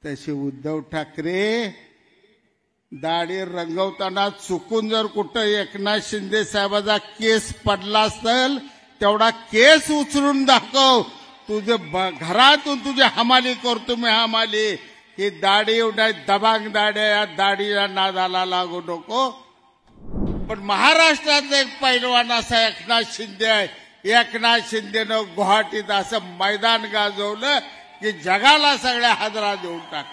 तसे उद्धव ठाकरे दाढी रंगवताना चुकून जर कुठं एकनाथ शिंदे साहेबाचा केस पडला असेल तेवढा केस उचलून दाखव. तुझे घरातून तुझे हमाली करतो मी हमाली. ही दाढी एवढ्या दबांग दाढ्या, या दाढीला नादाला लागू नको. पण महाराष्ट्रातला एक पैलवान असा एकनाथ शिंदे आहे. एकनाथ शिंदेनं गुवाहाटीत असं मैदान गाजवलं की जगाला सगळ्या हादरा देऊन टाकलं.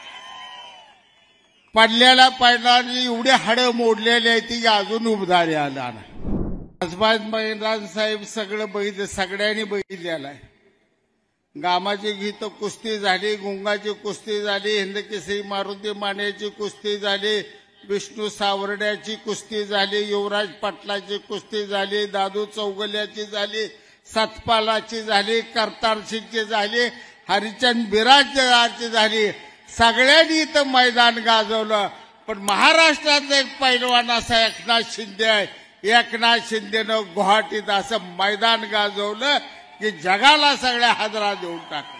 पडलेल्या पैलवानांनी एवढे हाडं मोडलेली आहे ती अजून उबदारी आला ना. कसबाज मैदान साहेब सगळं बघितलं, सगळ्यांनी बघितलेलं आहे. गामाची गीत कुस्ती झाली, गुंगाची कुस्ती झाली, हिंदकेसरी मारुती मानेची कुस्ती झाली, विष्णू सावर्ड्याची कुस्ती झाली, युवराज पाटलाची कुस्ती झाली, दादू चौगल्याची झाली, सतपालाची झाली, करतार सिंगची झाली, हरिचंद बिराजची झाली. सगळ्यांनी इथं मैदान गाजवलं. पण महाराष्ट्रातला एक पैलवान असा एकनाथ शिंदे आहे. एकनाथ शिंदेनं गुवाहाटीत असं मैदान गाजवलं की जगाला सगळ्या हादरा देऊन टाकलं.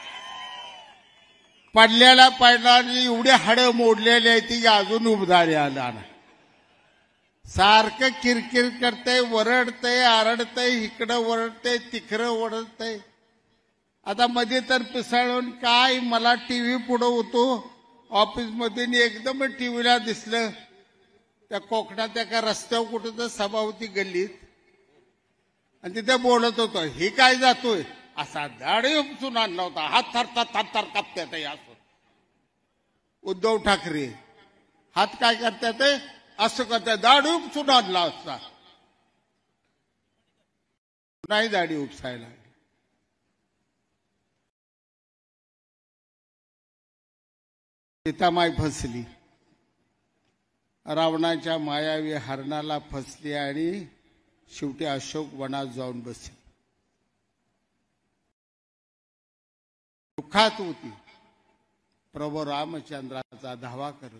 पडलेल्या पैलवानांनी एवढे हाडं मोडलेली आहे ती अजून उबदारी आला ना. सारखं किरकिर करतंय, वरडतंय, आरडतंय, इकडं वरडतंय, तिकडं वरडतंय. आता मध्ये तर पिसाळून काय मला टीव्ही पुढं होतो ऑफिसमध्ये, एकदम टीव्हीला दिसलं त्या कोकणात एका रस्त्यावर कुठं तर सभा होती गल्लीत आणि तिथे बोलत होतो. हे काय जातोय असा दाढी उपसून आणला होता, हात थर कापतात. असं उद्धव ठाकरे हात काय करतात असं करतात, दाढी उपसून आणला असता. नाही दाढी उपसायला. सीतामाई फसली, रावणाच्या मायावी हरणाला फसली आणि शेवटी अशोक वनात जाऊन बसली. दुःखात होती. प्रभू रामचंद्राचा धावा करत.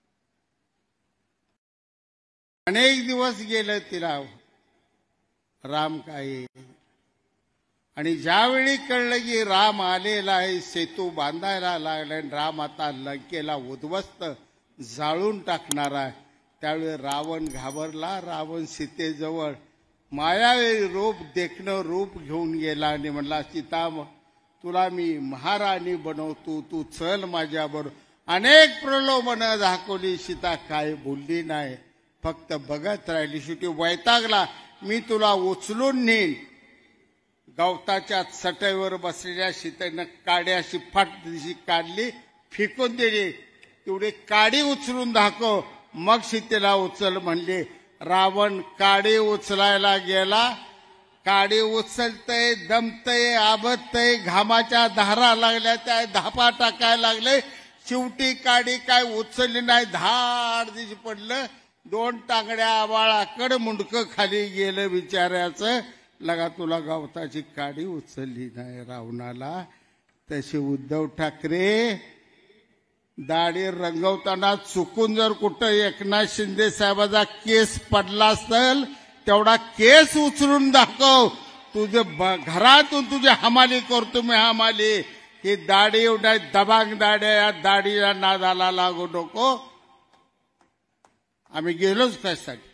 अनेक दिवस गेले तिला राम काय. आणि ज्यावेळी कळलं की राम आलेला आहे, सेतू बांधायला लागला, राम आता लंकेला उद्ध्वस्त जाळून टाकणार आहे, त्यावेळी रावण घाबरला. रावण सीतेजवळ मायावी रूप देखणं रूप घेऊन गेला आणि म्हणला, सीता तुला मी महाराणी बनवतो, तू चल माझ्याबरोबर. अनेक प्रलोभनं दाखवली, सीता काय बोलली नाही, फक्त बघत राहिली. शेवटी वैतागला, मी तुला उचलून नेईन. गवताच्या चटईवर बसलेल्या सीतेनं काडी अशी फाट दिशी काढली, फेकून दिली. तेवढी काडी उचलून दाखव, मग सीतेला उचल म्हणले. रावण काडी उचलायला गेला. काडी उचलतय, दमतय, आबतय, घामाच्या धारा लागल्या, त्या धापा टाकायला लागले. शेवटी काडी काय उचलली नाही, धाड दिशी पडलं. दोन टांगड्या आवाळाकड मुंडकं खाली गेलं बिचाऱ्याचं. लगा तुला गवताची काडी उचलली नाही रावणाला. तसे उद्धव ठाकरे दाढी रंगवताना चुकून जर कुठं एकनाथ शिंदे साहेबाचा केस पडला असेल तेवढा केस उचलून दाखव. तुझे घरातून तुझे हमाली करतो मी हमाली. ही दाढी एवढ्या दबांग दाढ्या, या दाढीला नादाला लागू नको. आम्ही गेलोच कशासाठी.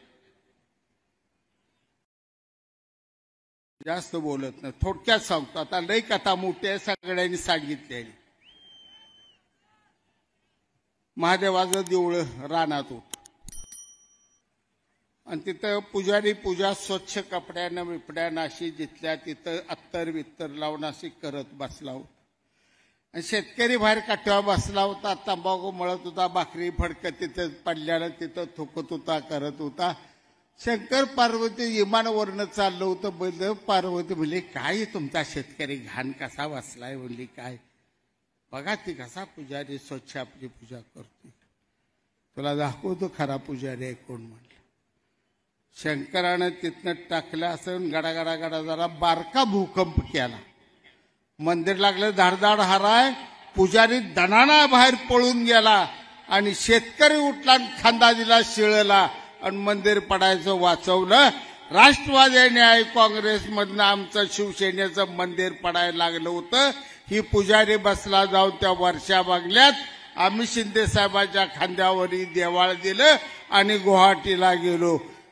जास्त बोलत नाही, थोडक्यात सांगतो. आता लई कथा मोठी आहे, सगळ्यांनी सांगितलेली. महादेवाचं देऊळ रानात होत आणि तिथं पुजारी पूजा स्वच्छ कपड्यानं विपड्यानं अशी जिथल्या तिथं अत्तर बित्तर लावून अशी करत बसला होता. आणि शेतकरी बाहेर काठ्यावर बसला होता, तंबाखू मळत होता, भाकरी फडकत तिथं पडल्यानं तिथं थुकत होता, करत होता. शंकर पार्वती विमानावरनं चाललं होतं. बैल पार्वती म्हणली, काय तुमचा शेतकरी घाण कसा बसलाय. म्हणली, काय बघा ती कसा पुजारी स्वच्छ आपली पूजा करते, तुला दाखवतो खरा पुजारी आहे कोण. म्हणलं शंकरानं तिथनं टाकलं असं. गडागडा गडा जरा बारका भूकंप केला. मंदिर लागलं, धाडधाड हाराय. पुजारी दणाना बाहेर पळून गेला आणि शेतकरी उठला आणि खांदा दिला शिळला आणि मंदिर पडायचं वाचवलं. राष्ट्रवादी न्याय काँग्रेसमधनं आमचं शिवसेनेचं मंदिर पडायला लागलं होतं. ही पुजारी बसला जाऊन त्या वर्षा बंगल्यात आम्ही शिंदे साहेबांच्या खांद्यावरही देवाळ दिलं आणि गुवाहाटीला गेलो.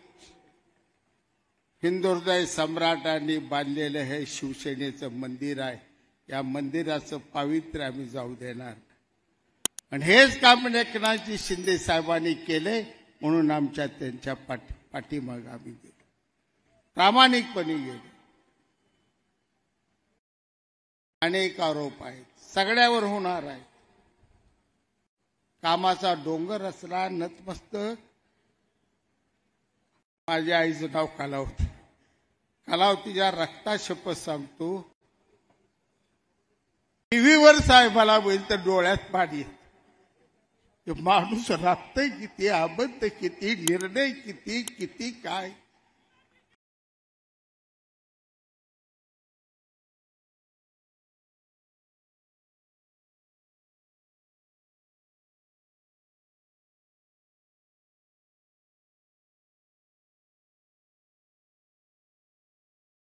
हिंदुहृदय सम्राटांनी बांधलेलं हे शिवसेनेचं मंदिर आहे. या मंदिराचं पावित्र्य आम्ही जाऊ देणार. आणि हेच काम एकनाथजी शिंदे साहेबांनी केले म्हणून आमच्या त्यांच्या पाठीमागे आम्ही गेलो, प्रामाणिकपणे गेलो. अनेक आरोप आहेत, सगळ्यावर होणार आहे. कामाचा डोंगर असला नतमस्तक. माझ्या आईचं नाव कलावती. कलावतीच्या रक्ता शपथ सांगतो, टीव्हीवर साहेबाला बोल तर डोळ्यात पाणी येतं. माणूस राबतय किती, आबद्ध किती, निर्णय किती, किती काय.